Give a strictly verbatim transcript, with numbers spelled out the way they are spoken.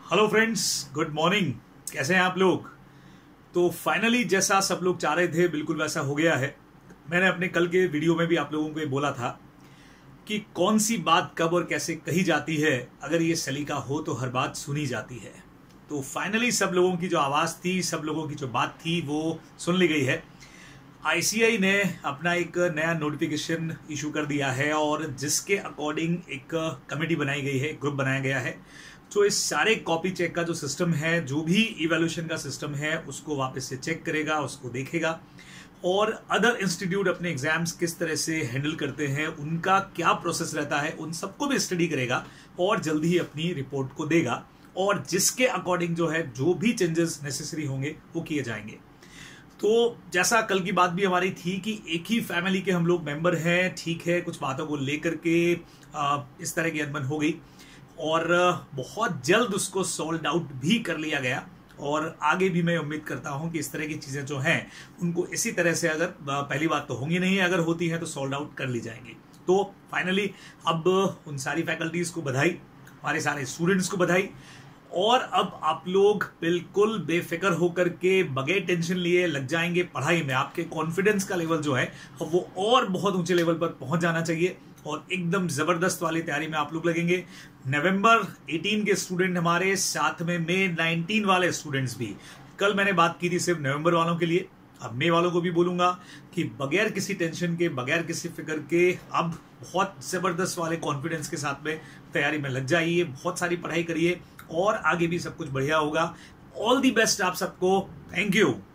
Hello friends, good morning. कैसे हैं आप लोग? तो फाइनली जैसा सब लोग चाह रहे थे बिल्कुल वैसा हो गया है। मैंने अपने कल के वीडियो में भी आप लोगों को ये बोला था कि कौन सी बात कब और कैसे कही जाती है, अगर ये सलीका हो तो हर बात सुनी जाती है। तो फाइनली सब लोगों की जो आवाज़ थी, सब लोगों की जो बात थी वो सुन ली गई है। आईसीआई ने अपना एक नया नोटिफिकेशन इशू कर दिया है और जिसके अकॉर्डिंग एक कमेटी बनाई गई है, ग्रुप बनाया गया है जो इस सारे कॉपी चेक का जो सिस्टम है, जो भी इवैल्यूएशन का सिस्टम है, उसको वापस से चेक करेगा, उसको देखेगा और अदर इंस्टीट्यूट अपने एग्जाम्स किस तरह से हैंडल करते हैं, उनका क्या प्रोसेस रहता है, उन सबको भी स्टडी करेगा और जल्दी ही अपनी रिपोर्ट को देगा और जिसके अकॉर्डिंग जो है जो भी चेंजेस नेसेसरी होंगे वो किए जाएंगे। तो जैसा कल की बात भी हमारी थी कि एक ही फैमिली के हम लोग मेंबर हैं, ठीक है, कुछ बातों को लेकर के इस तरह की अनबन हो गई और बहुत जल्द उसको सॉल्व आउट भी कर लिया गया और आगे भी मैं उम्मीद करता हूं कि इस तरह की चीजें जो हैं उनको इसी तरह से, अगर पहली बात तो होंगी नहीं, अगर होती है तो सॉल्व आउट कर ली जाएंगी। तो फाइनली अब उन सारी फैकल्टीज को बधाई, हमारे सारे स्टूडेंट्स को बधाई और अब आप लोग बिल्कुल बेफिक्र होकर के बगैर टेंशन लिए लग जाएंगे पढ़ाई में। आपके कॉन्फिडेंस का लेवल जो है वो और बहुत ऊंचे लेवल पर पहुंच जाना चाहिए और एकदम जबरदस्त वाली तैयारी में आप लोग लगेंगे। नवंबर अठारह के स्टूडेंट हमारे साथ में मई उन्नीस वाले स्टूडेंट्स भी, कल मैंने बात की थी सिर्फ नवंबर वालों के लिए, अब मई वालों को भी बोलूंगा कि बगैर किसी टेंशन के, बगैर किसी फिक्र के अब बहुत जबरदस्त वाले कॉन्फिडेंस के साथ में तैयारी में लग जाइए, बहुत सारी पढ़ाई करिए और आगे भी सब कुछ बढ़िया होगा। ऑल दी बेस्ट आप सबको। Thank you.